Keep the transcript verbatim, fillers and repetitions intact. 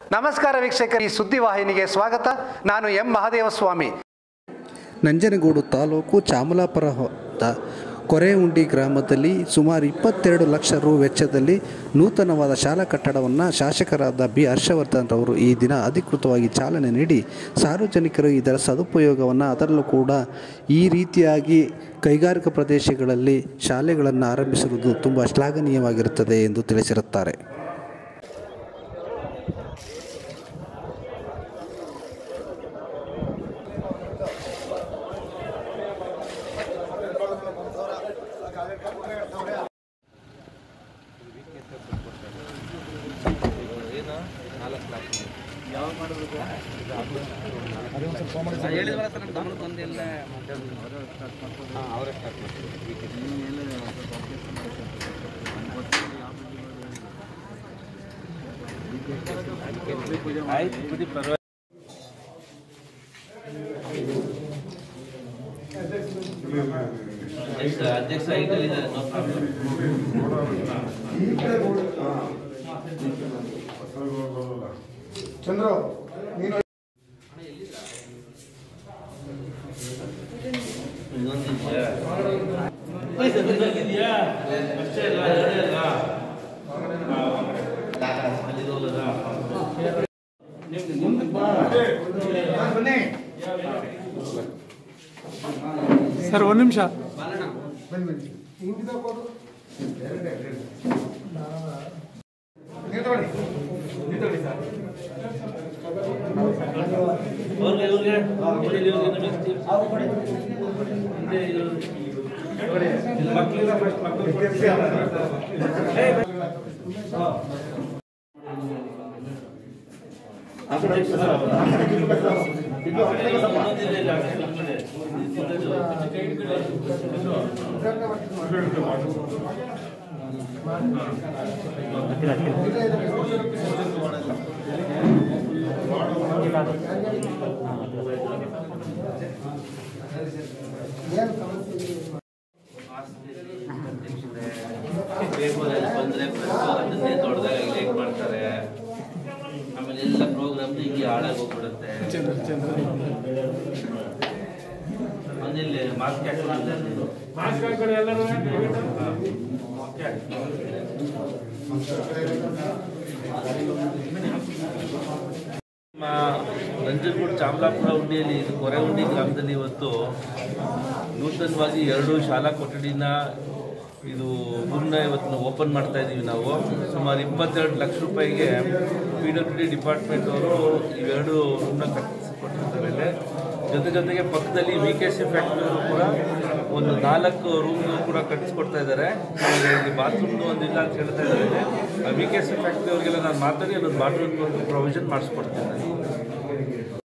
ನಮಸ್ಕಾರ ವೀಕ್ಷಕರು, ಈ ಸುದ್ದಿವಾಹಿನಿಗೆ ಸ್ವಾಗತ. ನಾನು ಎಂ ಮಹದೇವಸ್ವಾಮಿ. ನಂಜನಗೂಡು ತಾಲೂಕು ಚಾಮಲಾಪುರದ ಕೊರೆಹುಂಡಿ ಗ್ರಾಮದಲ್ಲಿ ಸುಮಾರು ಇಪ್ಪತ್ತೆರಡು ಲಕ್ಷ ರು ವೆಚ್ಚದಲ್ಲಿ ನೂತನವಾದ ಶಾಲಾ ಕಟ್ಟಡವನ್ನು ಶಾಸಕರಾದ ಬಿ ಹರ್ಷವರ್ಧನ್ ರವರು ಈ ದಿನ ಅಧಿಕೃತವಾಗಿ ಚಾಲನೆ ನೀಡಿ ಸಾರ್ವಜನಿಕರು ಇದರ ಸದುಪಯೋಗವನ್ನು, ಅದರಲ್ಲೂ ಕೂಡ ಈ ರೀತಿಯಾಗಿ ಕೈಗಾರಿಕಾ ಪ್ರದೇಶಗಳಲ್ಲಿ ಶಾಲೆಗಳನ್ನು ಆರಂಭಿಸಿರುವುದು ತುಂಬ ಶ್ಲಾಘನೀಯವಾಗಿರುತ್ತದೆ ಎಂದು ತಿಳಿಸಿರುತ್ತಾರೆ. ಅಧ್ಯಕ್ಷ ಇದ್ದಾರೆ, ನೋ ಪ್ರಾಬ್ಲಮ್. ಚಂದ್ರ ನೀನು ಇನ್ನೊಂದು ಇದೆಯಾ ಅಷ್ಟೇ ಇಲ್ಲ, ಎರಡೇ ಇಲ್ಲ ಸರ್, ಒಂದು ನಿಮಿಷ ಬಂದ್ರೆ ಅದನ್ನೇ ದೊಡ್ಡದಾಗಿ ಲೈಟ್ ಮಾಡ್ತಾರೆ. ಆಮೇಲೆ ಎಲ್ಲ ಪ್ರೋಗ್ರಾಮ್ ಹಿಂಗೆ ಹಾಳಾಗಿ ಹೋಗ್ಬಿಡುತ್ತೆ. ಒಂದಿಲ್ಲಿ ಮಾಸ್ಕ್ ಹಾಕಿದ್ರೆ ಎಲ್ಲರೂ ನಂಜನಗೂಡು ಚಾಮಲಾಪುರ ಹುಂಡಿಯಲ್ಲಿ, ಇದು ಕೊರೆಹುಂಡಿ ಗ್ರಾಮದಲ್ಲಿ ಇವತ್ತು ನೂತನವಾಗಿ ಎರಡು ಶಾಲಾ ಕೊಠಡಿನ ಇದು ರೂಮ್ನ ಇವತ್ತು ಓಪನ್ ಮಾಡ್ತಾ ಇದ್ದೀವಿ. ನಾವು ಸುಮಾರು ಇಪ್ಪತ್ತೆರಡು ಲಕ್ಷ ರೂಪಾಯಿಗೆ ಪಿ ಡಬ್ಲ್ಯೂ ಡಿ ಡಿಪಾರ್ಟ್ಮೆಂಟ್ ಅವರು ಇವೆರಡು ರೂಮ್ನ ಕಟ್ಟಿಸಿಕೊಟ್ಟಿರ್ತಾರೆ. ಜೊತೆ ಜೊತೆಗೆ ಪಕ್ಕದಲ್ಲಿ ವಿ ಕೆ ಸಿ ಫ್ಯಾಕ್ಟ್ರಿಯವರು ಕೂಡ ಒಂದು ನಾಲ್ಕು ರೂಮ್ನು ಕೂಡ ಕಟ್ಟಿಸ್ಕೊಡ್ತಾ ಇದ್ದಾರೆ. ಇಲ್ಲಿ ಬಾತ್ರೂಮ್ದು ಒಂದು ಇಲ್ಲ ಅಂತ ಹೇಳ್ತಾ ಇದ್ದಾರೆ. ಆ ವಿ ಕೆ ಸಿ ಫ್ಯಾಕ್ಟ್ರಿ ಅವರಿಗೆಲ್ಲ ನಾನು ಮಾತಾಡಿ ಅದೊಂದು ಬಾತ್ರೂಮ್ ಒಂದು ಪ್ರೊವಿಷನ್ ಮಾಡಿಸ್ಕೊಡ್ತೇನೆ.